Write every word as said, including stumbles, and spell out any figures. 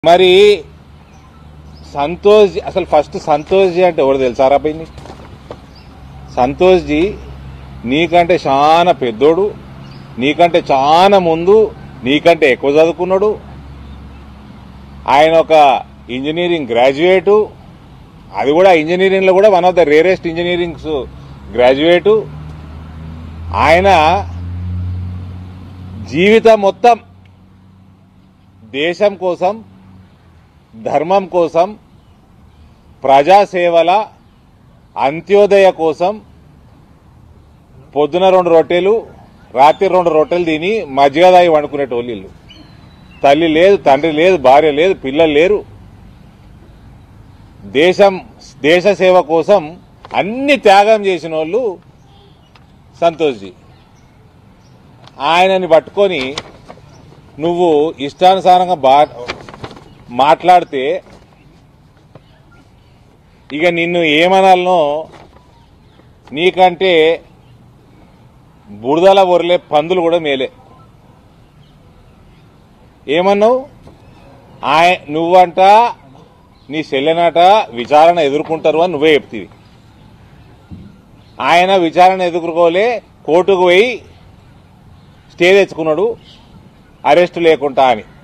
మరి సంతోష్ అసలు first Santosh G అంటే ఎవరు తెలుసారా పైని? సంతోష్ జీ నీకంటే చాలా పెద్దోడు, నీకంటే చాలా ముందు, నీకంటే ఎక్కువ చదువుకున్నాడు. ఆయన ఒక ఇంజనీరింగ్ గ్రాడ్యుయేటు, అది కూడా ఇంజనీరింగ్లో కూడా one of the rarest engineerings graduate. ఆయన జీవితం మొత్తం దేశం కోసం, ధర్మం కోసం, ప్రజాసేవల అంత్యోదయ కోసం పొద్దున రెండు రొట్టెలు, రాత్రి రెండు రొట్టెలు తిని మజ్జిగ తాగి వండుకునేటోళ్ళు ఇల్లు. తల్లి లేదు, తండ్రి లేదు, భార్య లేదు, పిల్లలు లేరు. దేశం దేశ సేవ కోసం అన్ని త్యాగం చేసిన వాళ్ళు సంతోష్జీ. ఆయనని పట్టుకొని నువ్వు ఇష్టానుసారంగా బా మాట్లాడితే ఇక నిన్ను ఏమనాలనో నీకంటే బురదల ఒరలే పందులు కూడా మేలే. ఏమన్నావు? ఆయ నువ్వంట నీ చెల్లెనట విచారణ ఎదుర్కొంటారు అని నువ్వే చెప్తివి. ఆయన విచారణ ఎదుర్కోలే, కోర్టుకు పోయి స్టే తెచ్చుకున్నాడు అరెస్టు లేకుండా అని.